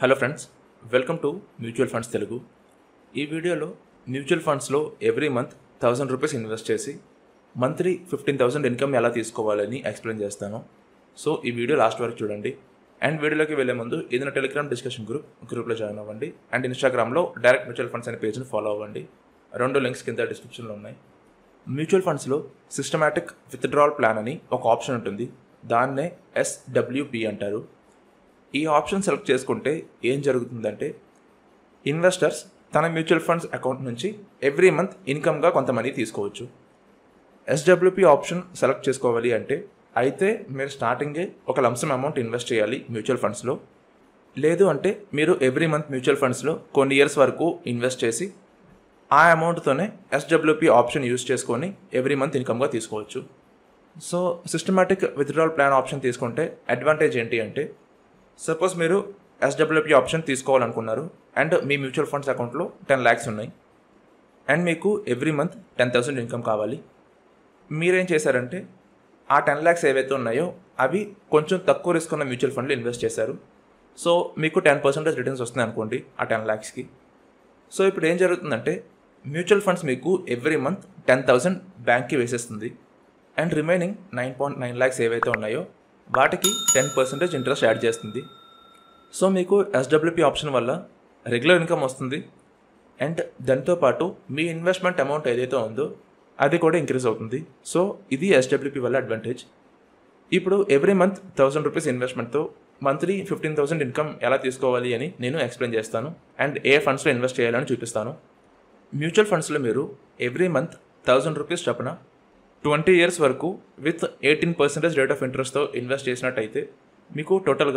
Hello friends, welcome to mutual funds Telugu. ఈ వీడియోలో mutual ఫండ్స్లో ఎవ్రీ మంత్ ₹1000 ఇన్వెస్ట్ చేసి మంత్లీ 15,000 ఇన్కమ్ ఎలా తీసుకోవాలని ఎక్స్ప్లెయిన్ చేస్తాను. సో ఈ వీడియో లాస్ట్ వరకు చూడండి. అండ్ వీడియోలోకి వెళ్ళే ముందు ఏదైనా టెలిగ్రామ్ డిస్కషన్ గ్రూప్లో జాయిన్ అవ్వండి. అండ్ ఇన్స్టాగ్రామ్లో డైరెక్ట్ మ్యూచువల్ ఫండ్స్ అనే పేజ్ని ఫాలో అవ్వండి. 2 లింక్స్ కింద డిస్క్రిప్షన్లో ఉన్నాయి. మ్యూచువల్ ఫండ్స్లో సిస్టమాటిక్ విత్డ్రావల్ ప్లాన్ అని ఒక ఆప్షన్ ఉంటుంది. దాన్నే SWP అంటారు. ఈ ఆప్షన్ సెలెక్ట్ చేసుకుంటే ఏం జరుగుతుందంటే ఇన్వెస్టర్స్ తన మ్యూచువల్ ఫండ్స్ అకౌంట్ నుంచి ఎవ్రీ మంత్ ఇన్కమ్గా కొంత మనీ తీసుకోవచ్చు. SWP ఆప్షన్ సెలెక్ట్ చేసుకోవాలి అంటే అయితే మీరు స్టార్టింగే ఒక లంసమ్ అమౌంట్ ఇన్వెస్ట్ చేయాలి మ్యూచువల్ ఫండ్స్లో. లేదు అంటే మీరు ఎవ్రీ మంత్ మ్యూచువల్ ఫండ్స్లో కొన్ని ఇయర్స్ వరకు ఇన్వెస్ట్ చేసి ఆ అమౌంట్తోనే SWP ఆప్షన్ యూజ్ చేసుకొని ఎవ్రీ మంత్ ఇన్కమ్గా తీసుకోవచ్చు. So systematic withdrawal plan option తీసుకుంటే అడ్వాంటేజ్ ఏంటి అంటే సపోజ్ మీరు SWP ఆప్షన్ తీసుకోవాలనుకున్నారు అండ్ మీ మ్యూచువల్ ఫండ్స్ అకౌంట్లో 10 lakhs ఉన్నాయి అండ్ మీకు ఎవ్రీ మంత్ 10,000 ఇన్కమ్ కావాలి. మీరేం చేశారంటే ఆ 10 lakhs ఏవైతే ఉన్నాయో అవి కొంచెం తక్కువ రిస్క్ ఉన్న మ్యూచువల్ ఫండ్లో ఇన్వెస్ట్ చేశారు. సో మీకు 10% రిటర్న్స్ వస్తున్నాయి అనుకోండి ఆ 10 lakhsకి. సో ఇప్పుడు ఏం జరుగుతుందంటే మ్యూచువల్ ఫండ్స్ మీకు ఎవ్రీ మంత్ 10,000 బ్యాంక్కి వేసేస్తుంది అండ్ రిమైనింగ్ 9.9 lakhs ఏవైతే ఉన్నాయో వాటికి 10% ఇంట్రెస్ట్ యాడ్ చేస్తుంది. సో మీకు SWP ఆప్షన్ వల్ల రెగ్యులర్ ఇన్కమ్ వస్తుంది అండ్ దాంతోపాటు మీ ఇన్వెస్ట్మెంట్ అమౌంట్ ఏదైతే ఉందో అది కూడా ఇంక్రీజ్ అవుతుంది. సో ఇది SWP వల్ల అడ్వాంటేజ్. ఇప్పుడు ఎవ్రీ మంత్ ₹1,000 ఇన్వెస్ట్మెంట్తో మంత్లీ 15,000 ఇన్కమ్ ఎలా తీసుకోవాలి అని నేను ఎక్స్ప్లెయిన్ చేస్తాను అండ్ ఏ ఫండ్స్లో ఇన్వెస్ట్ చేయాలని చూపిస్తాను. మ్యూచువల్ ఫండ్స్లో మీరు ఎవ్రీ మంత్ ₹1,000 చొప్పున 20 years వరకు విత్ 18% రేట్ ఆఫ్ ఇంట్రెస్ట్తో ఇన్వెస్ట్ చేసినట్టయితే మీకు టోటల్గా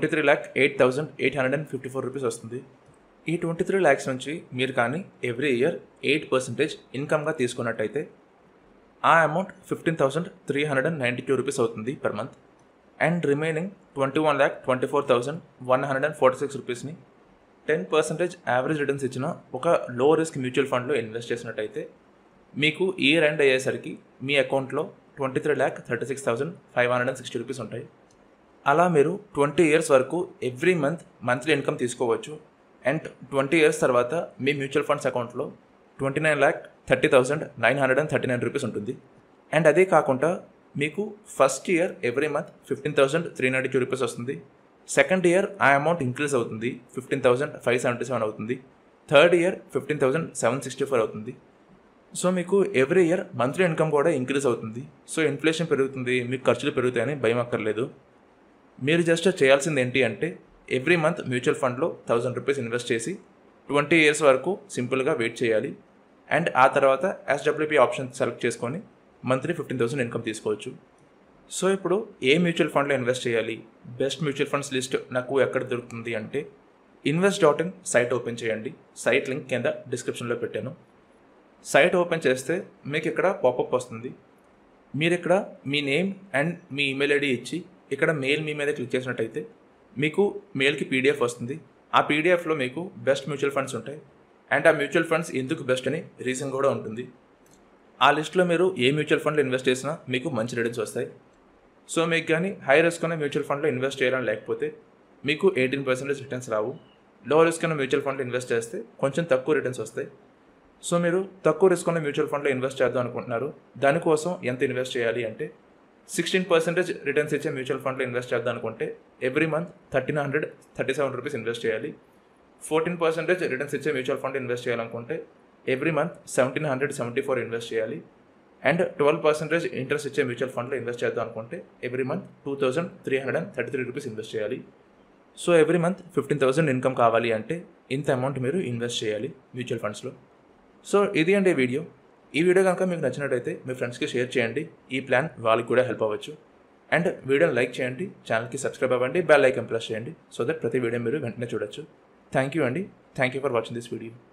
23,08,854 వస్తుంది. ఈ 23 lakhs నుంచి మీరు కానీ ఎవ్రీ ఇయర్ 8% ఇన్కమ్గా తీసుకున్నట్టయితే ఆ అమౌంట్ ₹15,392 అవుతుంది పర్ మంత్ అండ్ రిమైనింగ్ 21,24,146ని 10% యావరేజ్ రిటర్న్స్ ఇచ్చిన ఒక లో రిస్క్ మ్యూచువల్ ఫండ్లో ఇన్వెస్ట్ చేసినట్టయితే మీకు ఇయర్ ఎండ్ అయ్యేసరికి మీ అకౌంట్లో 23,36,560 ఉంటాయి. అలా మీరు 20 years వరకు ఎవ్రీ మంత్లీ ఇన్కమ్ తీసుకోవచ్చు అండ్ 20 years తర్వాత మీ మ్యూచువల్ ఫండ్స్ అకౌంట్లో 29,30,939 ఉంటుంది. అండ్ అదే కాకుండా మీకు ఫస్ట్ ఇయర్ ఎవ్రీ మంత్ 15,392 వస్తుంది. సెకండ్ ఇయర్ ఆ అమౌంట్ ఇంక్రీజ్ అవుతుంది, 15,577 అవుతుంది. థర్డ్ ఇయర్ 15,764 అవుతుంది. సో మీకు ఎవ్రీ ఇయర్ మంత్లీ ఇన్కమ్ కూడా ఇంక్రీజ్ అవుతుంది. సో ఇన్ఫ్లేషన్ పెరుగుతుంది, మీకు ఖర్చులు పెరుగుతాయని భయం అక్కర్లేదు. మీరు జస్ట్ చేయాల్సింది ఏంటి అంటే ఎవ్రీ మంత్ మ్యూచువల్ ఫండ్లో ₹1,000 ఇన్వెస్ట్ చేసి 20 years వరకు సింపుల్గా వెయిట్ చేయాలి అండ్ ఆ తర్వాత SWP ఆప్షన్ సెలెక్ట్ చేసుకొని మంత్లీ 15,000 ఇన్కమ్ తీసుకోవచ్చు. సో ఇప్పుడు ఏ మ్యూచువల్ ఫండ్లో ఇన్వెస్ట్ చేయాలి, బెస్ట్ మ్యూచువల్ ఫండ్స్ లిస్ట్ నాకు ఎక్కడ దొరుకుతుంది అంటే invest.in సైట్ ఓపెన్ చేయండి. సైట్ లింక్ కింద డిస్క్రిప్షన్లో పెట్టాను. సైట్ ఓపెన్ చేస్తే మీకు ఇక్కడ పాపప్ వస్తుంది. మీరు ఇక్కడ మీ నేమ్ అండ్ మీ ఈమెయిల్ ఐడి ఇచ్చి ఇక్కడ మెయిల్ మీ మీద క్లిక్ చేసినట్టయితే మీకు మెయిల్కి PDF వస్తుంది. ఆ PDFలో మీకు బెస్ట్ మ్యూచువల్ ఫండ్స్ ఉంటాయి అండ్ ఆ మ్యూచువల్ ఫండ్స్ ఎందుకు బెస్ట్ అని రీజన్ కూడా ఉంటుంది. ఆ లిస్ట్లో మీరు ఏ మ్యూచువల్ ఫండ్లో ఇన్వెస్ట్ చేసినా మీకు మంచి రిటర్న్స్ వస్తాయి. సో మీకు కానీ హై రిస్క్ ఉన్న మ్యూచువల్ ఫండ్లో ఇన్వెస్ట్ చేయాలని లేకపోతే మీకు 18% రిటర్న్స్ రావు. లో రిస్క్ ఉన్న మ్యూచువల్ ఫండ్లో ఇన్వెస్ట్ చేస్తే కొంచెం తక్కువ రిటర్న్స్ వస్తాయి. సో మీరు తక్కువ రిస్క్ ఉన్న మ్యూచువల్ ఫండ్లో ఇన్వెస్ట్ చేద్దాం అనుకుంటున్నారు, దానికోసం ఎంత ఇన్వెస్ట్ చేయాలి అంటే 16% రిటర్న్స్ ఇచ్చే మ్యూచువల్ ఫండ్లో ఇన్వెస్ట్ చేద్దాం అనుకుంటే ఎవ్రీ మంత్ ₹1,337 ఇన్వెస్ట్ చేయాలి. 14% రిటర్న్స్ ఇచ్చే మ్యూచువల్ ఫండ్ ఇన్వెస్ట్ చేయాలనుకుంటే ఎవ్రీ మంత్ ₹1,774 ఇన్వెస్ట్ చేయాలి అండ్ 12% ఇంట్రెస్ట్ ఇచ్చే మ్యూచువల్ ఫండ్లో ఇన్వెస్ట్ చేద్దాం అనుకుంటే ఎవ్రీ మంత్ ₹2,333 ఇన్వెస్ట్ చేయాలి. సో ఎవ్రీ మంత్ 15,000 ఇన్కమ్ కావాలి అంటే ఇంత అమౌంట్ మీరు ఇన్వెస్ట్ చేయాలి మ్యూచువల్ ఫండ్స్లో. సో ఇది అండి వీడియో. ఈ వీడియో కనుక మీకు నచ్చినట్టయితే మీ ఫ్రెండ్స్కి షేర్ చేయండి. ఈ ప్లాన్ వాళ్ళకి కూడా హెల్ప్ అవ్వచ్చు. అండ్ వీడియోని లైక్ చేయండి, ఛానల్కి సబ్స్క్రైబ్ అవ్వండి, బెల్ ఐకాన్ ప్రెస్ చేయండి సో దట్ ప్రతి వీడియో మీరు వెంటనే చూడొచ్చు. థ్యాంక్ యూ అండి. Thank you for watching this video.